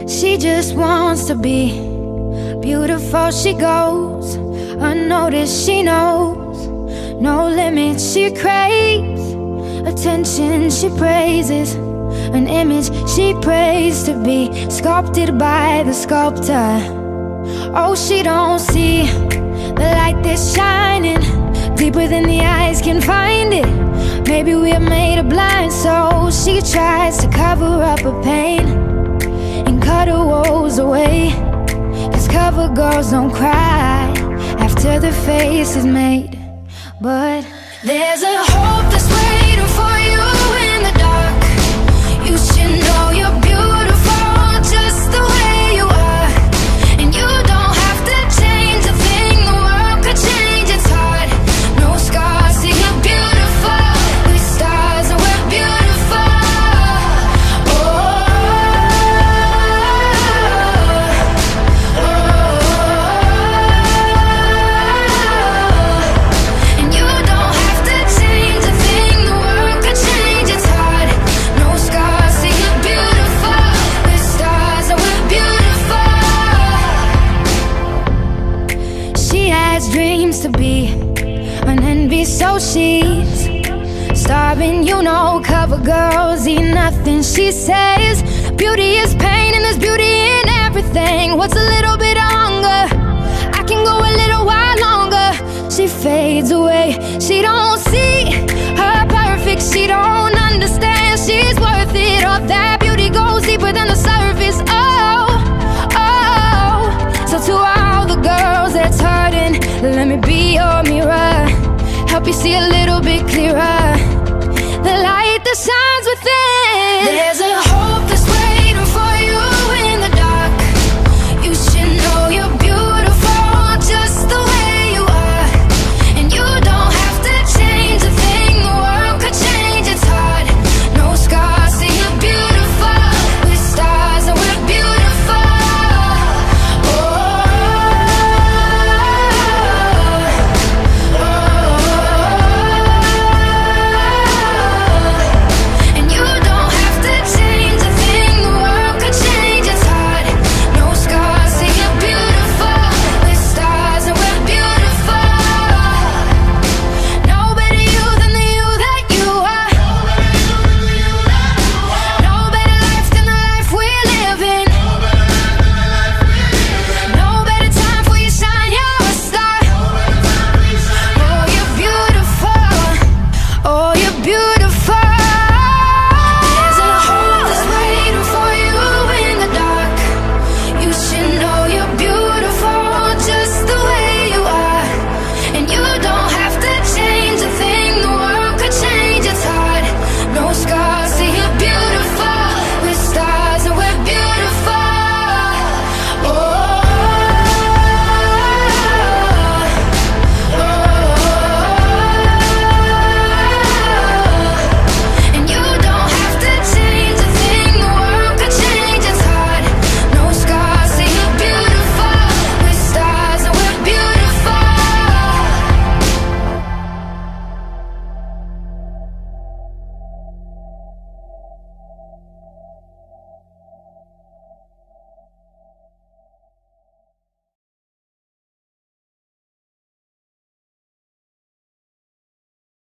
She just wants to be beautiful. She goes unnoticed, she knows no limits. She craves attention, she praises an image she prays to be sculpted by the sculptor. Oh, she don't see the light that's shining deeper than the eyes can find it. Maybe we're made of blind, so she tries to cover up her pain and cut her woes away. 'Cause cover girls don't cry after their face is made. But there's a hope that's waiting for you in the dark. You should know you're beautiful just the way you are. And you don't have to change a thing, the world could change its heart. No scars, see you're beautiful. We're stars and we're beautiful. And you don't have to change a thing, the world could change its heart. No scars, see you're beautiful. We're stars and we're beautiful. She has dreams to be an envy, so she's starving. You know, cover girls eat nothing. She says beauty is pain and there's beauty in everything. What's a little bit of hunger? I can go a little while longer. She fades away. She don't see her perfect. She don't